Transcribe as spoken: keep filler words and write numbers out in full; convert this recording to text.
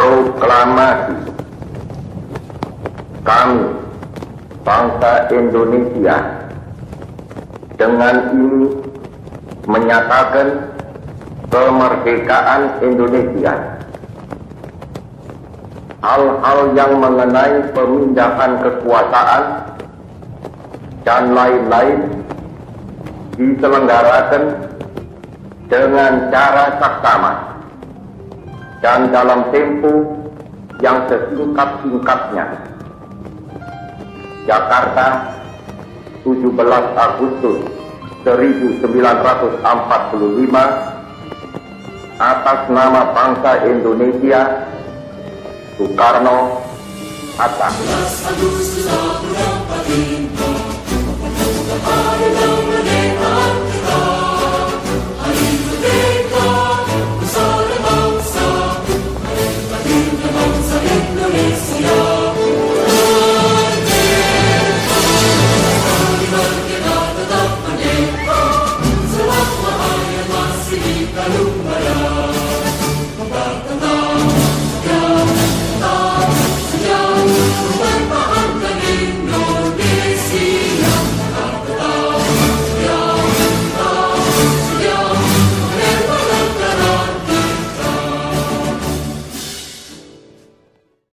Proklamasi kami, bangsa Indonesia, dengan ini menyatakan kemerdekaan Indonesia. Hal-hal yang mengenai pemindahan kekuasaan dan lain-lain diselenggarakan dengan cara saksama dan dalam tempo yang sesingkat-singkatnya. Jakarta, tujuh belas Agustus seribu sembilan ratus empat puluh lima, atas nama bangsa Indonesia, Soekarno, Hatta. Agustus tahun empat puluh lima, hari yang merdeka.